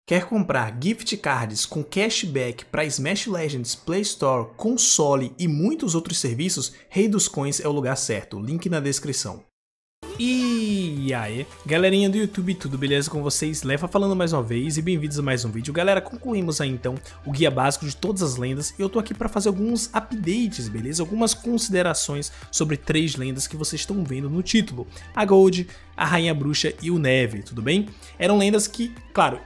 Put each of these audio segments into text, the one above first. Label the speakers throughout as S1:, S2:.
S1: Quer comprar gift cards com cashback para Smash Legends, Play Store, console e muitos outros serviços? Rei dos Coins é o lugar certo, link na descrição. E aí, galerinha do YouTube, tudo beleza com vocês? Leva falando mais uma vez e bem-vindos a mais um vídeo. Galera, concluímos aí então o guia básico de todas as lendas e eu tô aqui para fazer alguns updates, beleza? Algumas considerações sobre 3 lendas que vocês estão vendo no título: a Gold, a Rainha Bruxa e o Neve, tudo bem? Eram lendas que, claro,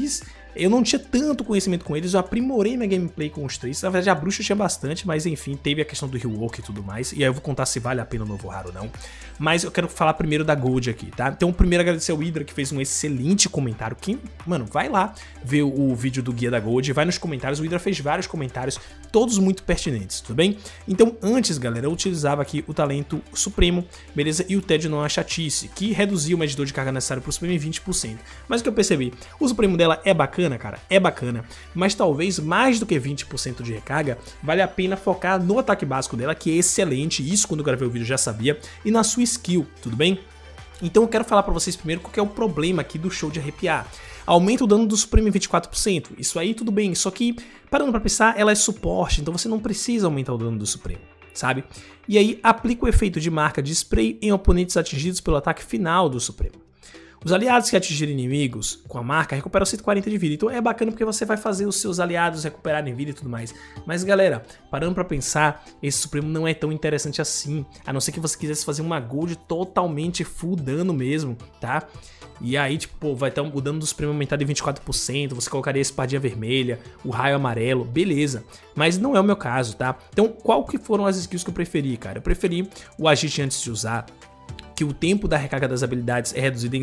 S1: eu não tinha tanto conhecimento com eles, eu aprimorei minha gameplay com os 3. Na verdade, a Bruxa tinha bastante, mas enfim, teve a questão do rework e tudo mais. E aí eu vou contar se vale a pena o novo raro ou não. Mas eu quero falar primeiro da Gold aqui, tá? Então, primeiro agradecer ao Hydra, que fez um excelente comentário. Mano, vai lá ver o vídeo do guia da Gold, vai nos comentários. O Hydra fez vários comentários, todos muito pertinentes, tudo bem? Então, antes, galera, eu utilizava aqui o talento Supremo, beleza? E o TED não é chatice, que reduzia o medidor de carga necessário pro Supremo em 20%. Mas o que eu percebi, o Supremo dela é bacana, cara, é bacana, mas talvez mais do que 20% de recarga, vale a pena focar no ataque básico dela, que é excelente, isso quando eu gravei o vídeo eu já sabia, e na sua skill, tudo bem? Então eu quero falar pra vocês primeiro qual que é o problema aqui do show de arrepiar. Aumenta o dano do Supremo em 24%, isso aí tudo bem, só que, parando pra pensar, ela é suporte, então você não precisa aumentar o dano do Supremo, sabe? E aí aplica o efeito de marca de spray em oponentes atingidos pelo ataque final do Supremo. Os aliados que atingirem inimigos com a marca recuperam 140 de vida, então é bacana porque você vai fazer os seus aliados recuperarem vida e tudo mais. Mas galera, parando pra pensar, esse Supremo não é tão interessante assim, a não ser que você quisesse fazer uma Gold totalmente full dano mesmo, tá? E aí, tipo, pô, vai estar o dano do Supremo aumentado em 24%, você colocaria a espadinha vermelha, o raio amarelo, beleza. Mas não é o meu caso, tá? Então, qual que foram as skills que eu preferi, cara? Eu preferi o agite antes de usar, que o tempo da recarga das habilidades é reduzido em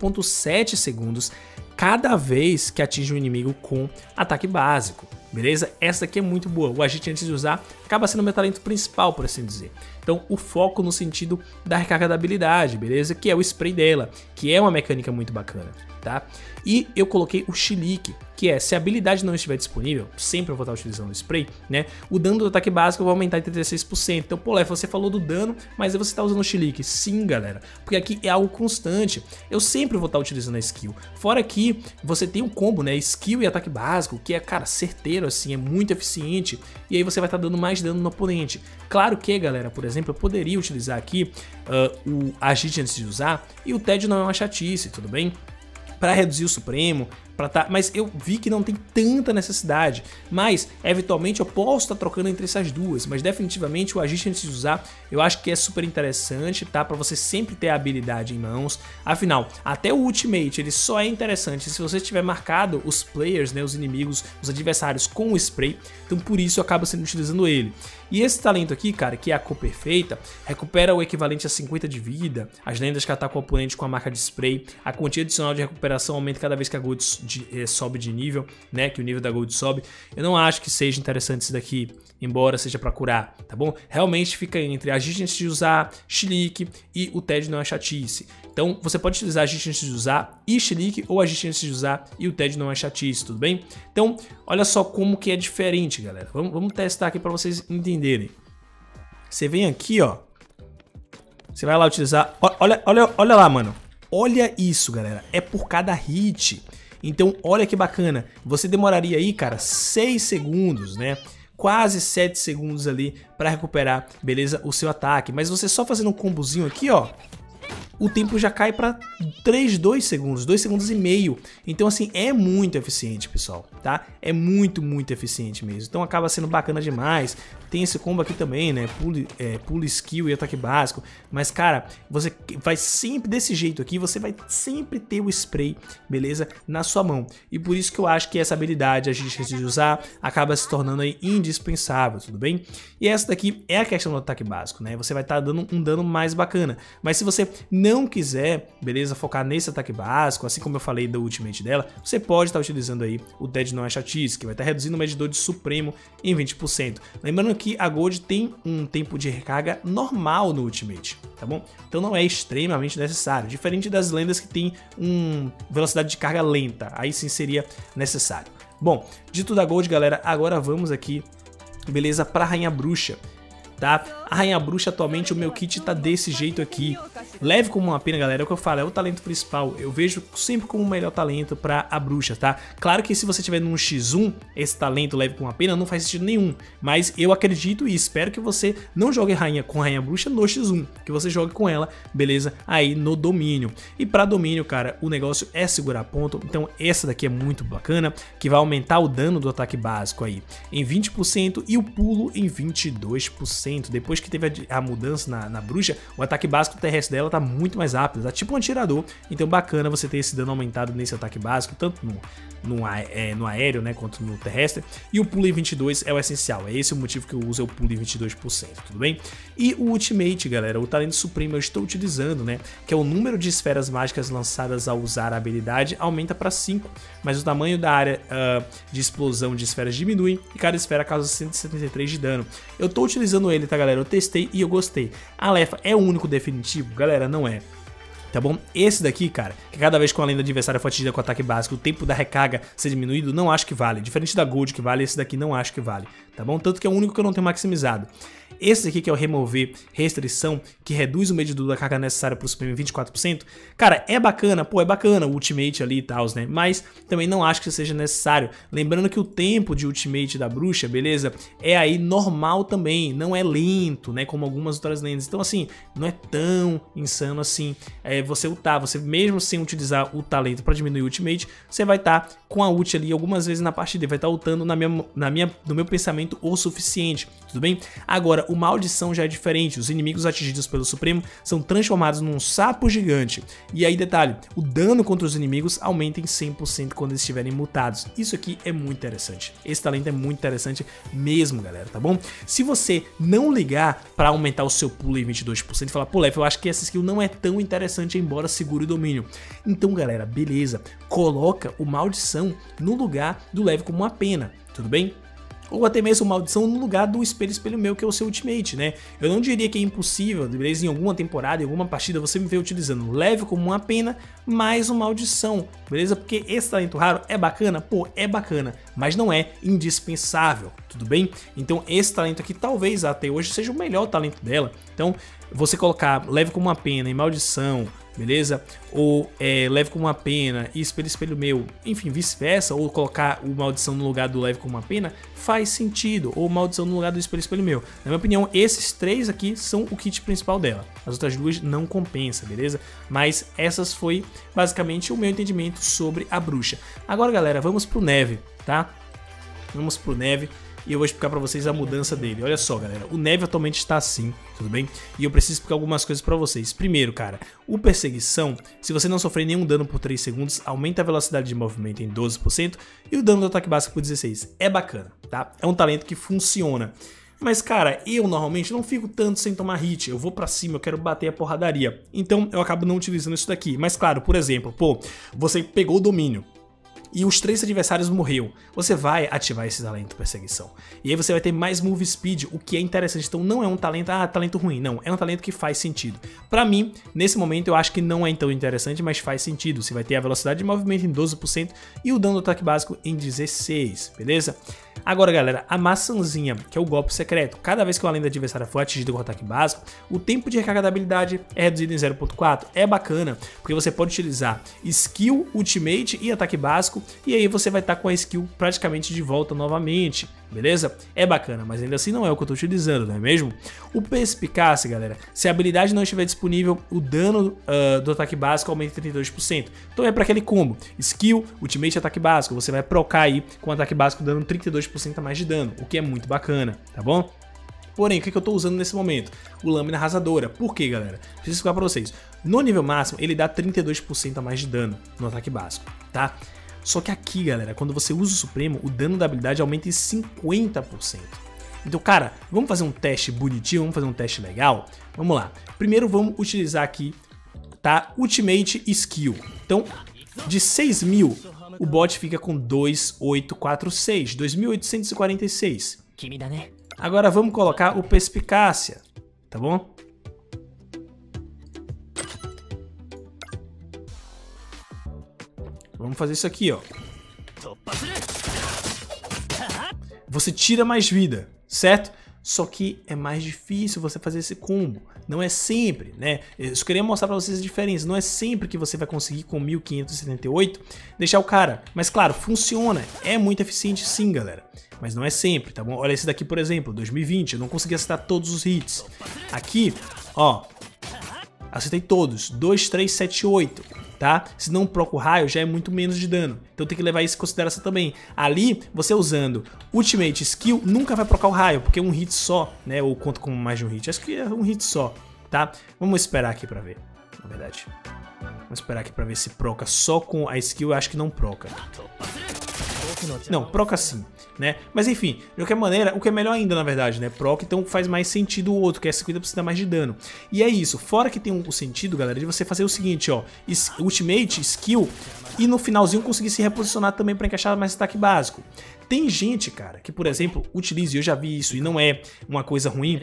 S1: 0,7 segundos cada vez que atinge um inimigo com ataque básico, beleza? Essa aqui é muito boa, o agite antes de usar acaba sendo o meu talento principal, por assim dizer. Então o foco no sentido da recarga da habilidade, beleza? Que é o spray dela, que é uma mecânica muito bacana, tá? E eu coloquei o chilique, que é, se a habilidade não estiver disponível, sempre eu vou estar utilizando o spray, né? O dano do ataque básico vai aumentar em 36%. Então, pô, Lef, você falou do dano, mas aí você está usando o chilique. Sim, galera, porque aqui é algo constante. Eu sempre vou estar utilizando a skill. Fora que você tem um combo, né? Skill e ataque básico, que é, cara, certeiro, assim, é muito eficiente. E aí você vai estar dando mais dano no oponente. Claro que, galera, por exemplo, eu poderia utilizar aqui o agite antes de usar, e o TED não é uma chatice, tudo bem? Para reduzir o Supremo, mas eu vi que não tem tanta necessidade, mas eventualmente eu posso estar trocando entre essas duas, mas definitivamente o agite antes de usar eu acho que é super interessante, tá? Para você sempre ter a habilidade em mãos. Afinal, até o Ultimate ele só é interessante se você tiver marcado os players, né, os inimigos, os adversários com o spray, então por isso eu acabo sempre utilizando ele. E esse talento aqui, cara, que é a cor perfeita, recupera o equivalente a 50 de vida, as lendas que atacam o oponente com a marca de spray, a quantia adicional de recuperação aumenta cada vez que a Gold sobe de nível, né, que o nível da Gold sobe. Eu não acho que seja interessante isso daqui, embora seja pra curar, tá bom? Realmente fica entre agite antes de usar, chilique e o TED não é chatice. Então você pode utilizar agite antes de usar e chilique, ou agite antes de usar e o TED não é chatice, tudo bem? Então olha só como que é diferente, galera. Vamos testar aqui pra vocês entenderem. Você vem aqui, ó. Você vai lá utilizar. Olha lá, mano. Olha isso, galera. É por cada hit. Então, olha que bacana. Você demoraria aí, cara, 6 segundos, né? Quase 7 segundos ali pra recuperar, beleza? O seu ataque. Mas você só fazendo um combozinho aqui, ó, o tempo já cai para 2 segundos, 2 segundos e meio. Então assim, é muito eficiente, pessoal, tá? É muito eficiente mesmo. Então acaba sendo bacana demais. Tem esse combo aqui também, né? Pulo skill e ataque básico. Mas, cara, você vai sempre desse jeito aqui, você vai sempre ter o spray, beleza? Na sua mão. E por isso que eu acho que essa habilidade, a gente de usar, acaba se tornando aí indispensável, tudo bem? E essa daqui é a questão do ataque básico, né? Você vai estar dando um dano mais bacana. Mas se você não quiser, beleza, focar nesse ataque básico, assim como eu falei do ultimate dela, você pode estar utilizando aí o TED não é chatice, que vai estar reduzindo o medidor de Supremo em 20%. Lembrando que a Gold tem um tempo de recarga normal no ultimate, tá bom? Então não é extremamente necessário, diferente das lendas que tem velocidade de carga lenta, aí sim seria necessário. Bom, dito da Gold, galera, agora vamos aqui, beleza, para a Rainha Bruxa. Tá? A Rainha Bruxa atualmente o meu kit tá desse jeito aqui. Leve como uma pena, galera, é o que eu falo, é o talento principal. Eu vejo sempre como o melhor talento pra a bruxa, tá? Claro que se você tiver num X1, esse talento leve como uma pena não faz sentido nenhum. Mas eu acredito e espero que você não jogue rainha com rainha bruxa no X1, que você jogue com ela, beleza? Aí no domínio. E pra domínio, cara, o negócio é segurar ponto. Então essa daqui é muito bacana, que vai aumentar o dano do ataque básico aí em 20% e o pulo em 22%. Depois que teve a mudança na bruxa, o ataque básico terrestre dela tá muito mais rápido, tá tipo um atirador. Então bacana você ter esse dano aumentado nesse ataque básico, tanto no aéreo, né, quanto no terrestre. E o pulo em 22 é o essencial, é esse o motivo que eu uso, é o pulo em 22%, tudo bem? E o Ultimate, galera, o talento supremo eu estou utilizando, né, que é o número de esferas mágicas lançadas ao usar a habilidade aumenta para 5, mas o tamanho da área de explosão de esferas diminui e cada esfera causa 173 de dano. Eu tô utilizando ele, tá, galera? Eu testei e eu gostei. A Lefa é o único definitivo? Galera, não é. Tá bom? Esse daqui, cara, que cada vez que uma lenda adversária for atingida com ataque básico, o tempo da recarga ser diminuído, não acho que vale. Diferente da Gold que vale, esse daqui não acho que vale, tá bom? Tanto que é o único que eu não tenho maximizado. Esse aqui que é o remover restrição, que reduz o medidor da carga necessária para o Supremo em 24%, cara, é bacana, pô, é bacana o Ultimate ali e tal, né? Mas também não acho que seja necessário. Lembrando que o tempo de Ultimate da bruxa, beleza? É aí normal também, não é lento, né? Como algumas outras lendas. Então, assim, não é tão insano assim você ultar. Você mesmo sem utilizar o talento para diminuir o Ultimate, você vai estar com a ult ali algumas vezes na partida e vai estar ultando no meu pensamento o suficiente, tudo bem? Agora, o Maldição já é diferente, os inimigos atingidos pelo Supremo são transformados num sapo gigante. E aí, detalhe, o dano contra os inimigos aumenta em 100% quando eles estiverem mutados. Isso aqui é muito interessante. Esse talento é muito interessante mesmo, galera, tá bom? Se você não ligar para aumentar o seu pulo em 22% e falar, pô, Lef, eu acho que essa skill não é tão interessante, embora segure o domínio. Então, galera, beleza, coloca o Maldição no lugar do leve como uma pena, tudo bem? Ou até mesmo maldição no lugar do espelho meu, que é o seu Ultimate, né? Eu não diria que é impossível, beleza? Em alguma temporada, em alguma partida, você me vê utilizando leve como uma pena, mais uma maldição, beleza? Porque esse talento raro é bacana? Pô, é bacana, mas não é indispensável, tudo bem? Então esse talento aqui talvez até hoje seja o melhor talento dela. Então você colocar leve como uma pena e maldição, beleza? Ou leve como uma pena e espelho meu, enfim, vice-versa, ou colocar o maldição no lugar do leve como uma pena, faz sentido, ou maldição no lugar do espelho meu. Na minha opinião, esses três aqui são o kit principal dela. As outras duas não compensa, beleza? Mas essas foi basicamente o meu entendimento sobre a bruxa. Agora, galera, vamos pro Neve, tá? Vamos pro Neve. E eu vou explicar pra vocês a mudança dele. Olha só, galera, o Neve atualmente está assim, tudo bem? E eu preciso explicar algumas coisas pra vocês. Primeiro, cara, o Perseguição, se você não sofrer nenhum dano por 3 segundos, aumenta a velocidade de movimento em 12% e o dano do ataque básico por 16%. É bacana, tá? É um talento que funciona. Mas, cara, eu normalmente não fico tanto sem tomar hit, eu vou pra cima, eu quero bater a porradaria. Então eu acabo não utilizando isso daqui. Mas, claro, por exemplo, pô, você pegou o domínio e os 3 adversários morreram, você vai ativar esse talento Perseguição. E aí você vai ter mais move speed, o que é interessante. Então não é um talento, talento ruim, não. É um talento que faz sentido. Pra mim, nesse momento eu acho que não é tão interessante, mas faz sentido. Você vai ter a velocidade de movimento em 12% e o dano do ataque básico em 16%, beleza? Agora, galera, a maçãzinha, que é o golpe secreto. Cada vez que uma lenda adversária for atingida com o ataque básico, o tempo de recarga da habilidade é reduzido em 0.4. É bacana, porque você pode utilizar skill, ultimate e ataque básico, e aí você vai estar com a skill praticamente de volta novamente, beleza? É bacana, mas ainda assim não é o que eu estou utilizando, não é mesmo? O Perspicácia, galera, se a habilidade não estiver disponível, o dano do ataque básico aumenta em 32%. Então é para aquele combo, skill, ultimate e ataque básico, você vai procar aí com o ataque básico dando 32% a mais de dano, o que é muito bacana, tá bom? Porém, o que eu estou usando nesse momento? O Lâmina Arrasadora. Por quê, galera? Preciso explicar para vocês. No nível máximo, ele dá 32% a mais de dano no ataque básico, tá? Só que aqui, galera, quando você usa o Supremo, o dano da habilidade aumenta em 50%. Então, cara, vamos fazer um teste bonitinho, vamos fazer um teste legal? Vamos lá. Primeiro vamos utilizar aqui, tá? Ultimate Skill. Então, de 6.000, o bot fica com 2.846, 2.846. Agora vamos colocar o Perspicácia, tá bom? Vamos fazer isso aqui, ó. Você tira mais vida, certo? só que é mais difícil você fazer esse combo. Não é sempre, né? Eu só queria mostrar pra vocês a diferença. Não é sempre que você vai conseguir com 1578 deixar o cara. Mas claro, funciona. É muito eficiente sim, galera. Mas não é sempre, tá bom? Olha esse daqui, por exemplo, 2020. Eu não consegui acertar todos os hits. Aqui, ó, acertei todos. 2, 3, 7, 8. Tá? Se não proca o raio, já é muito menos de dano. Então tem que levar isso em consideração também. Ali, você usando Ultimate Skill, nunca vai procar o raio, porque é um hit só, né? Ou conta como mais de um hit. Acho que é um hit só, tá? Vamos esperar aqui pra ver, na verdade. Vamos esperar aqui pra ver se proca só com a skill. Eu acho que não proca. Não, proca sim, né? Mas enfim, de qualquer maneira, o que é melhor ainda, na verdade, né? Proc, então faz mais sentido o outro, que é 50% mais de dano. E é isso, fora que tem o sentido, galera, de você fazer o seguinte, ó, Ultimate, Skill, e no finalzinho conseguir se reposicionar também para encaixar mais ataque básico. Tem gente, cara, que, por exemplo, utiliza, eu já vi isso, e não é uma coisa ruim,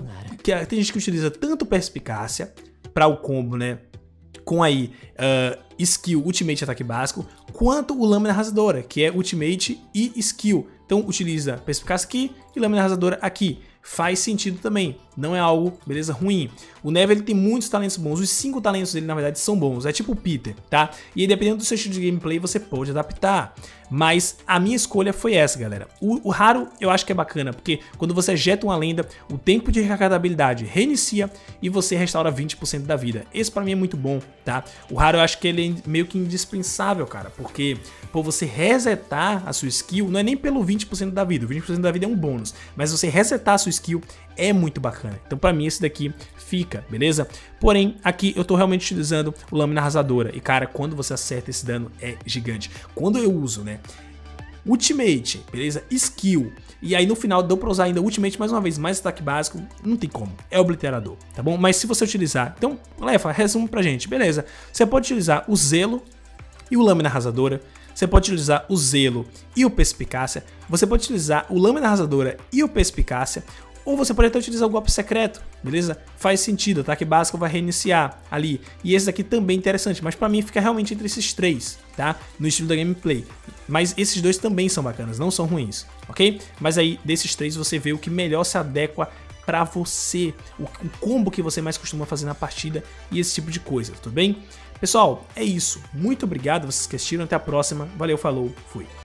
S1: tem gente que utiliza tanto Perspicácia para o combo, né? Com aí skill, ultimate, ataque básico, quanto o lâmina arrasadora, que é ultimate e skill. Então utiliza perspicácia aqui e lâmina arrasadora aqui. Faz sentido também, não é algo, beleza, ruim. O Neve, ele tem muitos talentos bons, os 5 talentos dele na verdade são bons, é tipo o Peter, tá? E aí, dependendo do seu estilo de gameplay você pode adaptar, mas a minha escolha foi essa, galera. O raro eu acho que é bacana, porque quando você ejeta uma lenda, o tempo de recarga da habilidade reinicia e você restaura 20% da vida. Esse pra mim é muito bom, tá? O raro eu acho que ele é meio que indispensável, cara, porque por você resetar a sua skill, não é nem pelo 20% da vida, o 20% da vida é um bônus, mas você resetar a sua skill é muito bacana. Então pra mim esse daqui fica, beleza? Porém, aqui eu tô realmente utilizando o lâmina arrasadora e cara, quando você acerta esse dano é gigante. Quando eu uso, né, Ultimate, beleza? Skill. E aí no final deu pra usar ainda Ultimate mais uma vez, mais ataque básico, não tem como, é obliterador, tá bom? Mas se você utilizar, então, Lefa, resumo pra gente, beleza? Você pode utilizar o Zelo e o lâmina arrasadora. Você pode utilizar o Zelo e o Perspicácia. Você pode utilizar o lâmina arrasadora e o Perspicácia. Ou você pode até utilizar o golpe secreto, beleza? Faz sentido, o ataque básico vai reiniciar ali. E esse daqui também é interessante, mas pra mim fica realmente entre esses três, tá? No estilo da gameplay. Mas esses dois também são bacanas, não são ruins, ok? Mas aí, desses três, você vê o que melhor se adequa pra você, o combo que você mais costuma fazer na partida e esse tipo de coisa, tudo bem? Pessoal, é isso. Muito obrigado, vocês que assistiram, até a próxima. Valeu, falou, fui.